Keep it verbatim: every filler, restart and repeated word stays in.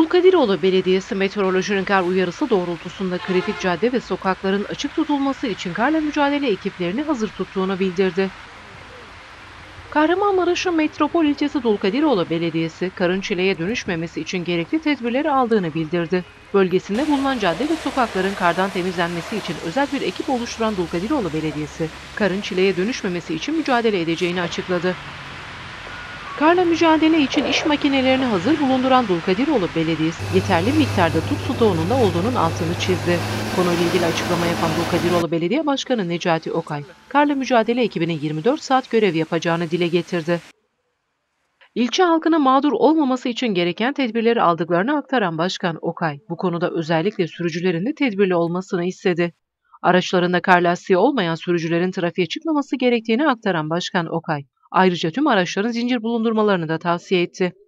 Dulkadiroğlu Belediyesi meteorolojinin kar uyarısı doğrultusunda kritik cadde ve sokakların açık tutulması için karla mücadele ekiplerini hazır tuttuğunu bildirdi. Kahramanmaraş'ın metropol ilçesi Dulkadiroğlu Belediyesi, karın çileye dönüşmemesi için gerekli tedbirleri aldığını bildirdi. Bölgesinde bulunan cadde ve sokakların kardan temizlenmesi için özel bir ekip oluşturan Dulkadiroğlu Belediyesi, karın çileye dönüşmemesi için mücadele edeceğini açıkladı. Karla mücadele için iş makinelerini hazır bulunduran Dulkadiroğlu Belediyesi, yeterli miktarda tuz stoğunun da olduğunun altını çizdi. Konuyla ilgili açıklama yapan Dulkadiroğlu Belediye Başkanı Necati Okay, karla mücadele ekibinin yirmi dört saat görev yapacağını dile getirdi. İlçe halkına mağdur olmaması için gereken tedbirleri aldıklarını aktaran Başkan Okay, bu konuda özellikle sürücülerin de tedbirli olmasını istedi. Araçlarında kar lastiği olmayan sürücülerin trafiğe çıkmaması gerektiğini aktaran Başkan Okay, ayrıca tüm araçların zincir bulundurmalarını da tavsiye etti.